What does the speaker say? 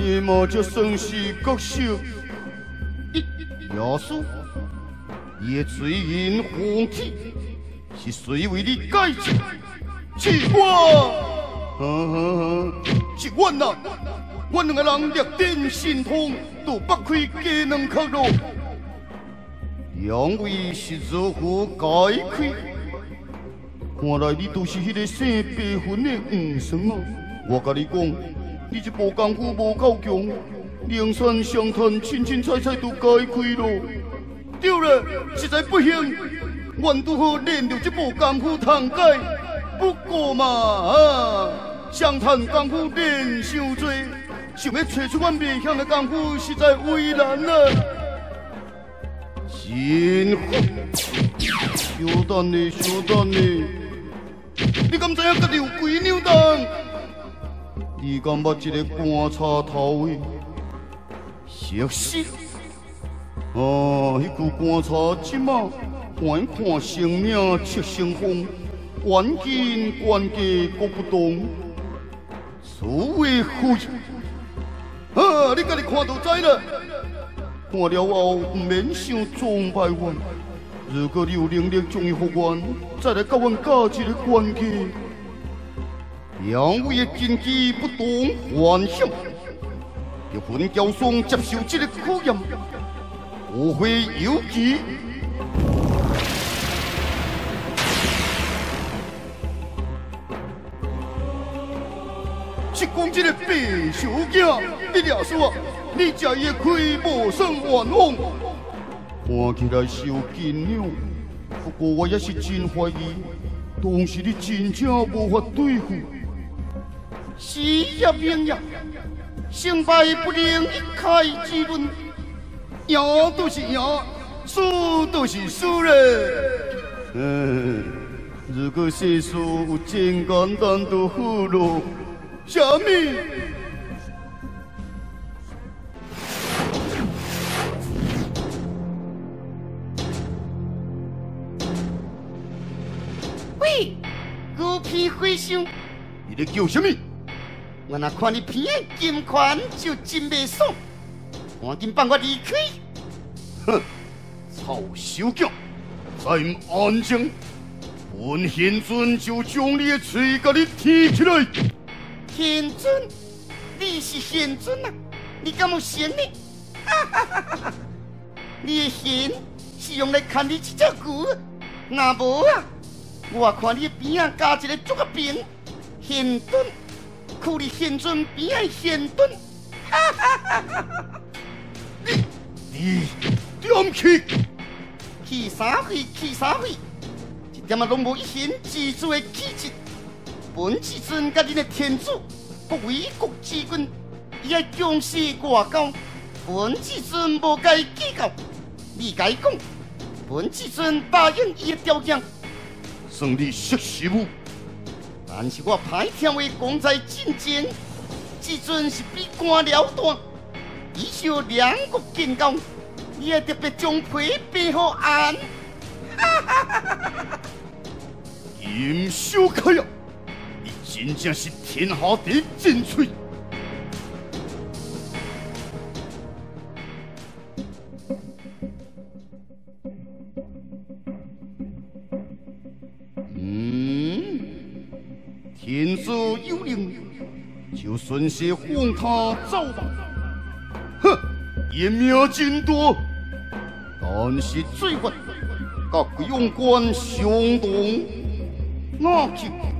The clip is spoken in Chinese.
这嘛才算是角色。耶稣，你的罪人放弃，是谁为你改正？是我。是阮呐！阮两个人力定心痛，都剥开鸡卵壳肉。两位是如何解开？看来你都是迄个姓白魂的黄生啊！我甲你讲，你这部功夫无够强，灵山相谈，清清彩彩都解开咯。对了，实在不行，阮拄好练着这部功夫通解。不过嘛，相谈功夫练伤多，想要找出阮未晓的功夫，实在为难了。真好，小等呢，小等呢，你敢知影家己有几两重？你敢捌一个棺材头的？熟悉。迄具棺材即马观看生命七成风。环境关系各不同，所谓富裕，你家己看就知了。看了后不免想崇拜阮，如果你有能力将伊还阮，再来甲阮教一个关系。两位的根基不同凡响，日本教双接受这个考验，无非有其。是讲这个白手囝，你俩说啊，你食伊的亏无算冤枉，看起来是有斤两，不过我也是真怀疑，当时你真正无法对付。是也明呀，胜败不能一概之论，赢就是赢，输就是输嘞。如果世事有真简单就好咯。什么？喂，孤僻灰箱，你在叫什么？我若看你鼻的金款就真袂爽，赶紧放我离开！哼，臭小狗，再唔安静，本贤尊就将你的嘴甲你提起来！贤尊，你是贤尊啊？你敢有贤呢？你的贤是用来看你这只牛，若无啊，我看你边仔加一个足个饼，贤尊，看你贤尊边仔贤尊，你点去？去啥会？去啥会？一点仔拢无一贤之主的气质。本至尊甲恁的天主，国为国之君，伊爱强势外交。本至尊无该计较，你该讲，本至尊答应伊的条件。算你识时务，但是我歹听话讲在进前，至尊是比官僚大，伊受两国建交，伊会特别将皮变好安。阴小开啊！真正是天下第一真嘴。天子有令，就顺势放他走吧。哼，伊命真多，但是罪犯甲鬼用官相同，那去。